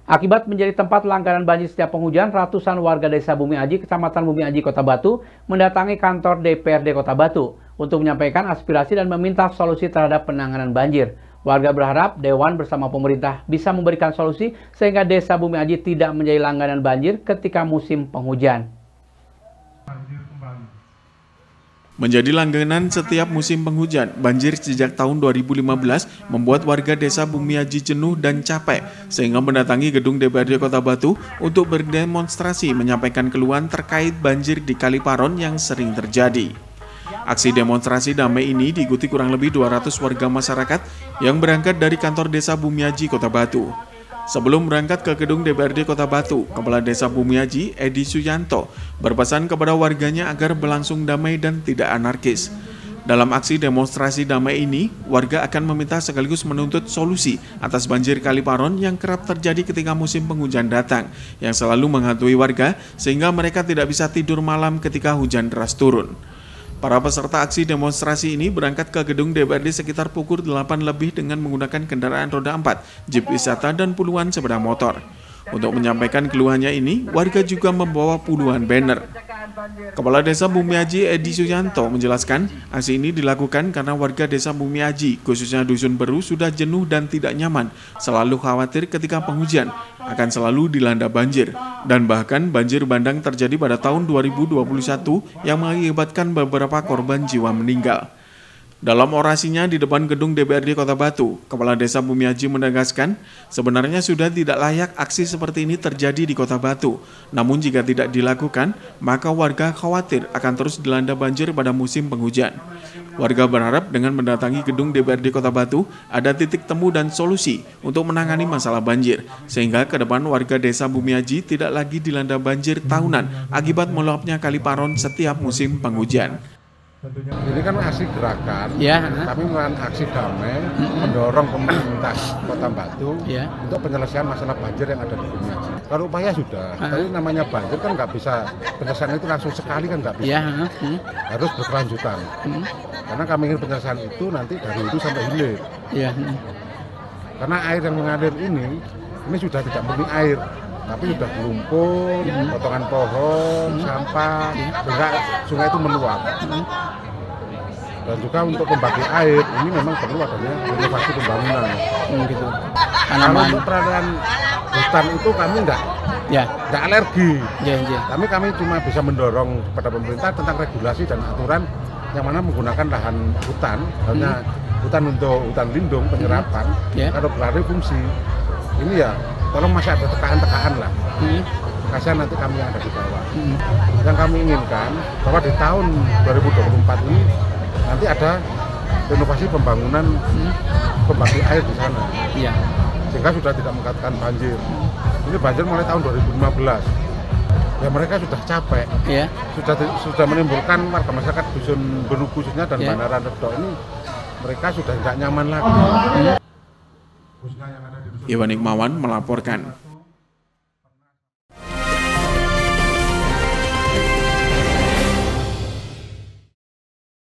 Akibat menjadi tempat langganan banjir setiap penghujan, ratusan warga desa Bumi Aji, Kecamatan Bumi Aji, Kota Batu, mendatangi kantor DPRD Kota Batu untuk menyampaikan aspirasi dan meminta solusi terhadap penanganan banjir. Warga berharap Dewan bersama pemerintah bisa memberikan solusi sehingga desa Bumi Aji tidak menjadi langganan banjir ketika musim penghujan. Menjadi langganan setiap musim penghujan, banjir sejak tahun 2015 membuat warga desa Bumi Aji jenuh dan capek sehingga mendatangi gedung DPRD Kota Batu untuk berdemonstrasi menyampaikan keluhan terkait banjir di Kali Paron yang sering terjadi. Aksi demonstrasi damai ini diikuti kurang lebih 200 warga masyarakat yang berangkat dari kantor desa Bumi Aji Kota Batu. Sebelum berangkat ke gedung DPRD Kota Batu, Kepala Desa Bumi Aji, Edi Suyanto, berpesan kepada warganya agar berlangsung damai dan tidak anarkis. Dalam aksi demonstrasi damai ini, warga akan meminta sekaligus menuntut solusi atas banjir Kali Paron yang kerap terjadi ketika musim penghujan datang, yang selalu menghantui warga sehingga mereka tidak bisa tidur malam ketika hujan deras turun. Para peserta aksi demonstrasi ini berangkat ke gedung DPRD sekitar pukul 8 lebih dengan menggunakan kendaraan roda 4, jeep wisata, dan puluhan sepeda motor. Untuk menyampaikan keluhannya ini, warga juga membawa puluhan banner. Kepala Desa Bumi Aji, Edi Suyanto, menjelaskan aksi ini dilakukan karena warga Desa Bumi Aji, khususnya Dusun Beru, sudah jenuh dan tidak nyaman, selalu khawatir ketika penghujan akan selalu dilanda banjir. Dan bahkan banjir bandang terjadi pada tahun 2021 yang mengakibatkan beberapa korban jiwa meninggal. Dalam orasinya di depan gedung DPRD Kota Batu, Kepala Desa Bumi Aji menegaskan sebenarnya sudah tidak layak aksi seperti ini terjadi di Kota Batu. Namun jika tidak dilakukan, maka warga khawatir akan terus dilanda banjir pada musim penghujan. Warga berharap dengan mendatangi gedung DPRD Kota Batu ada titik temu dan solusi untuk menangani masalah banjir, sehingga ke depan warga Desa Bumi Aji tidak lagi dilanda banjir tahunan akibat meluapnya Kali Paron setiap musim penghujan. Ini kan aksi gerakan, kami melakukan aksi damai, mendorong pemerintah Kota Batu untuk penyelesaian masalah banjir yang ada di Bumi Aji. Kalau upaya sudah, tapi namanya banjir kan nggak bisa, penyelesaian itu langsung sekali kan nggak bisa, harus berkelanjutan. Karena kami ingin penyelesaian itu nanti dari hulu sampai hilir. Karena air yang mengalir ini sudah tidak murni air, tapi sudah lumpur, potongan pohon, sampah, sehingga sungai itu meluap. Dan juga untuk pembagi air, ini memang perlu adanya renovasi pembangunan. Gitu. Kalau untuk peralatan hutan itu kami enggak alergi. Kami cuma bisa mendorong kepada pemerintah tentang regulasi dan aturan yang mana menggunakan lahan hutan, hanya hutan untuk hutan lindung, penyerapan, kalau beralih fungsi. Ini ya, tolong masih ada tekaan-tekaan lah. Kasihan nanti kami yang ada di bawah. Yang kami inginkan bahwa di tahun 2024 ini nanti ada renovasi pembangunan pembagi air di sana. Sehingga sudah tidak mengatakan banjir. Ini banjir mulai tahun 2015. Ya mereka sudah capek. Sudah menimbulkan warga masyarakat Dusun Beru khususnya dan Bandara Redo ini, mereka sudah tidak nyaman lagi. Iwan Hikmawan melaporkan.